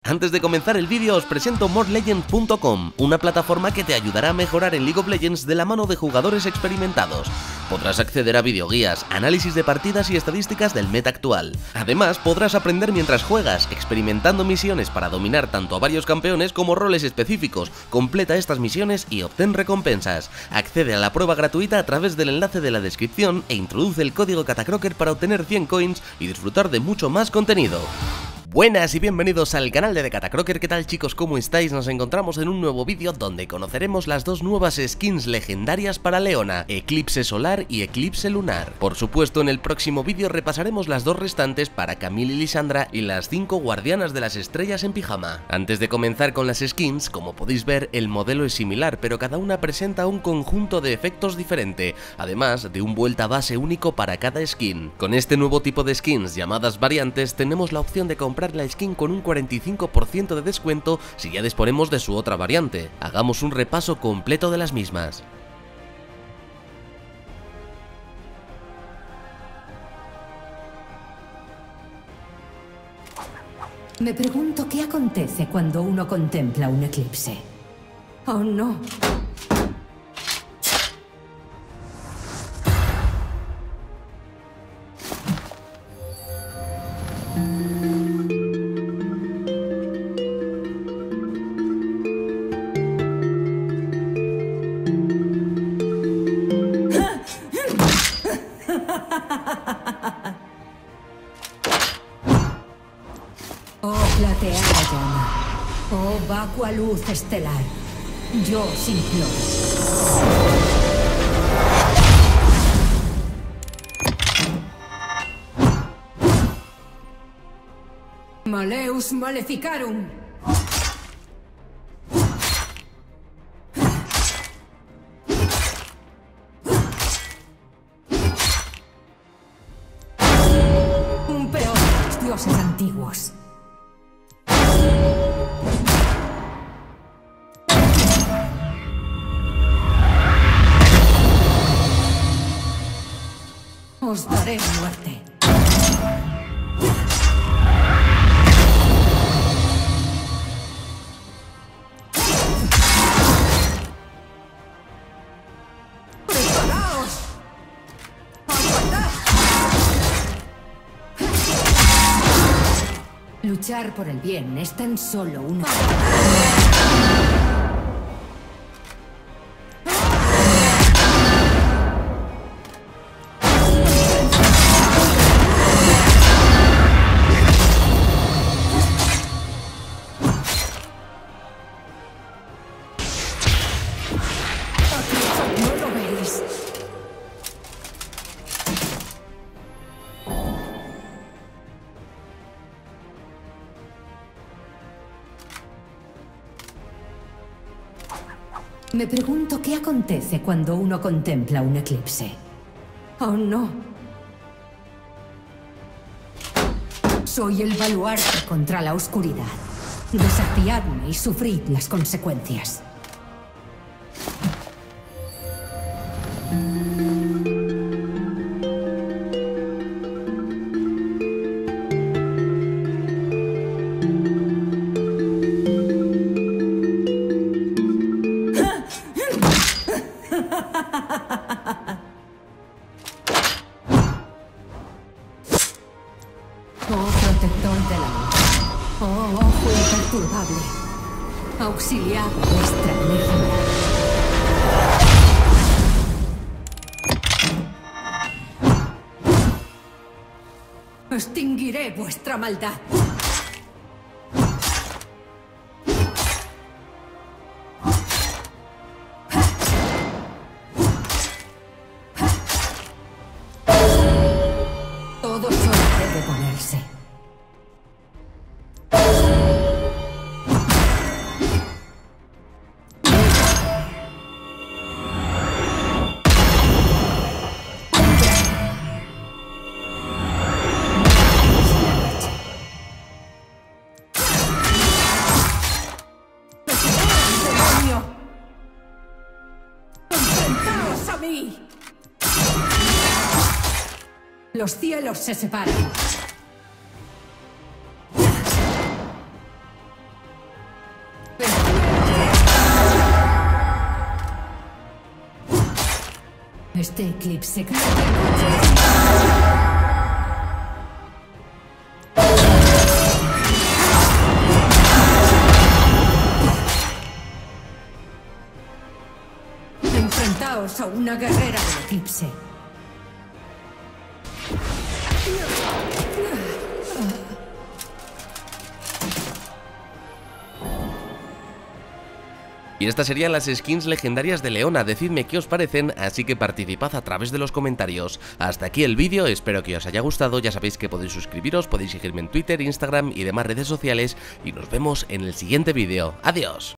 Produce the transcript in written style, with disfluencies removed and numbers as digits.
Antes de comenzar el vídeo os presento MoreLegends.com, una plataforma que te ayudará a mejorar en League of Legends de la mano de jugadores experimentados. Podrás acceder a videoguías, análisis de partidas y estadísticas del meta actual. Además, podrás aprender mientras juegas, experimentando misiones para dominar tanto a varios campeones como roles específicos. Completa estas misiones y obtén recompensas. Accede a la prueba gratuita a través del enlace de la descripción e introduce el código Catacroker para obtener 100 coins y disfrutar de mucho más contenido. Buenas y bienvenidos al canal de Catacroker. ¿Qué tal, chicos? ¿Cómo estáis? Nos encontramos en un nuevo vídeo donde conoceremos las dos nuevas skins legendarias para Leona, Eclipse Solar y Eclipse Lunar. Por supuesto, en el próximo vídeo repasaremos las dos restantes para Camille y Lissandra y las 5 guardianas de las estrellas en pijama. Antes de comenzar con las skins, como podéis ver, el modelo es similar, pero cada una presenta un conjunto de efectos diferente, además de un vuelta base único para cada skin. Con este nuevo tipo de skins llamadas variantes, tenemos la opción de comprar la skin con un 45% de descuento si ya disponemos de su otra variante. Hagamos un repaso completo de las mismas. Me pregunto qué acontece cuando uno contempla un eclipse. ¡Oh, no! Oh, plateada llama. Oh, vacua luz estelar. Yo os imploro. Maleus Maleficarum. Un peor de los dioses antiguos. Os daré muerte. ¡Preparaos! ¡Aguardad! Luchar por el bien es tan solo una... ¿No lo veis? Me pregunto qué acontece cuando uno contempla un eclipse. ¡Oh, no! Soy el baluarte contra la oscuridad. Desafiadme y sufrid las consecuencias. Oh, protector de la luz. Oh, ojo imperturbable. Auxiliad vuestra energía. Extinguiré vuestra maldad. Todo solo debe ponerse. ¡Enfrentaos a mí! Los cielos se separan. Este eclipse... Enfrentaos a una guerrera del eclipse. Y estas serían las skins legendarias de Leona, decidme qué os parecen, así que participad a través de los comentarios. Hasta aquí el vídeo, espero que os haya gustado, ya sabéis que podéis suscribiros, podéis seguirme en Twitter, Instagram y demás redes sociales, y nos vemos en el siguiente vídeo. ¡Adiós!